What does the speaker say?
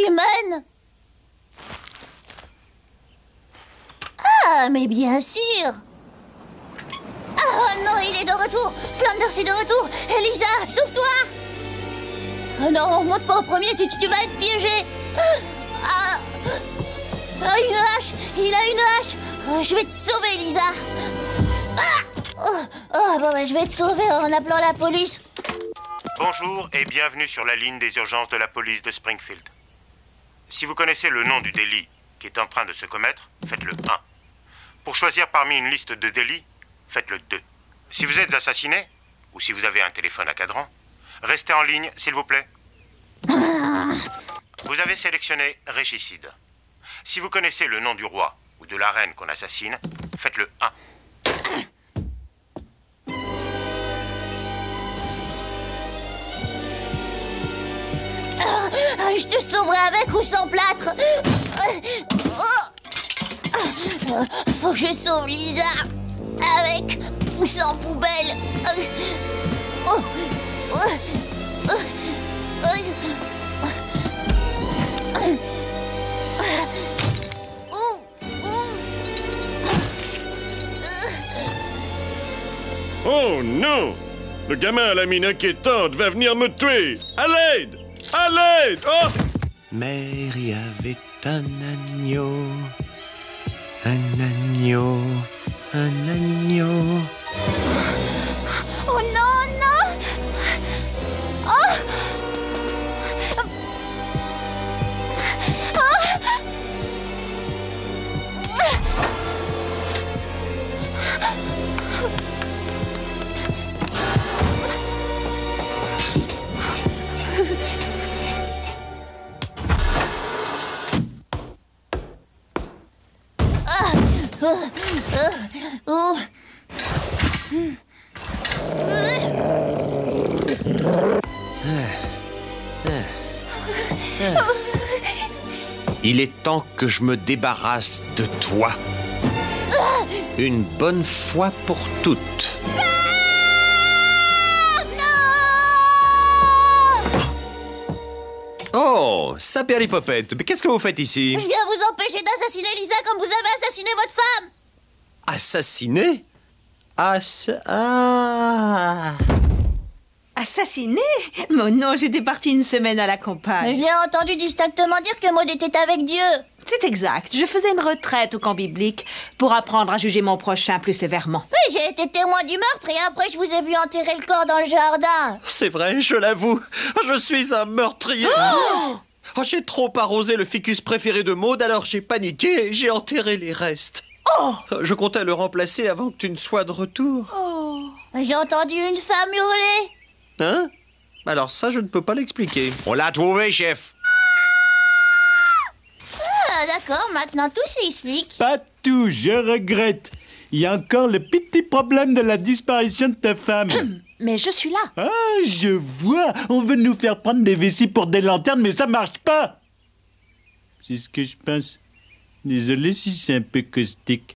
humaine. Ah, mais bien sûr. Ah non, il est de retour. Flanders est de retour. Elisa, sauve-toi. Oh non, monte pas au premier, tu vas être piégé. Ah, une hache. Il a une hache. Je vais te sauver, Elisa. Bah, je vais te sauver en appelant la police. Bonjour et bienvenue sur la ligne des urgences de la police de Springfield. Si vous connaissez le nom du délit qui est en train de se commettre, faites le 1. Pour choisir parmi une liste de délits, faites le 2. Si vous êtes assassiné, ou si vous avez un téléphone à cadran, restez en ligne, s'il vous plaît. Vous avez sélectionné régicide. Si vous connaissez le nom du roi ou de la reine qu'on assassine, faites le 1. Je te sauverai avec ou sans plâtre. Faut que je sauve Lisa. Avec ou sans poubelle. Oh non! Le gamin à la mine inquiétante va venir me tuer! À l'aide! À l'aide! Oh! Mary avait un agneau, un agneau, un agneau. Oh non, non! Oh! Il est temps que je me débarrasse de toi. Une bonne fois pour toutes. Oh, Saperlipopette, mais qu'est-ce que vous faites ici? Je viens vous empêcher d'assassiner Lisa comme vous avez assassiné votre femme. Assassiné? Assassiné? Mais non, j'étais partie une semaine à la Mais campagne. je l'ai entendu distinctement dire que Maud était avec Dieu. C'est exact. Je faisais une retraite au camp biblique pour apprendre à juger mon prochain plus sévèrement. Oui, j'ai été témoin du meurtre et après je vous ai vu enterrer le corps dans le jardin. C'est vrai, je l'avoue. Je suis un meurtrier. Oh, j'ai trop arrosé le ficus préféré de Maud, alors j'ai paniqué et j'ai enterré les restes. Je comptais le remplacer avant que tu ne sois de retour. J'ai entendu une femme hurler. Hein? Alors ça, je ne peux pas l'expliquer. On l'a trouvé, chef. Ah, d'accord, maintenant tout s'explique. Pas tout, je regrette. Il y a encore le petit problème de la disparition de ta femme. Mais je suis là. Ah, je vois. On veut nous faire prendre des vessies pour des lanternes, mais ça marche pas. C'est ce que je pense. Désolé si c'est un peu caustique.